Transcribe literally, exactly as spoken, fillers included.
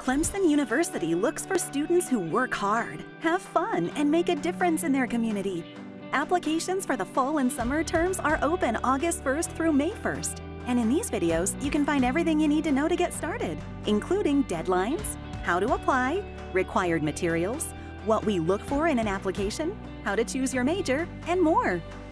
Clemson University looks for students who work hard, have fun, and make a difference in their community. Applications for the fall and summer terms are open August first through May first. And in these videos, you can find everything you need to know to get started, including deadlines, how to apply, required materials, what we look for in an application, how to choose your major, and more.